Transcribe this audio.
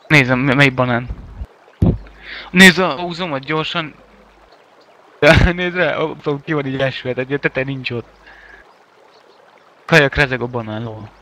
Nézem, melyik banán. Nézd a húzomat gyorsan. Nézd rá, ki van így elsüllyed, egy tete nincs ott. Kajak rezeg a banánló.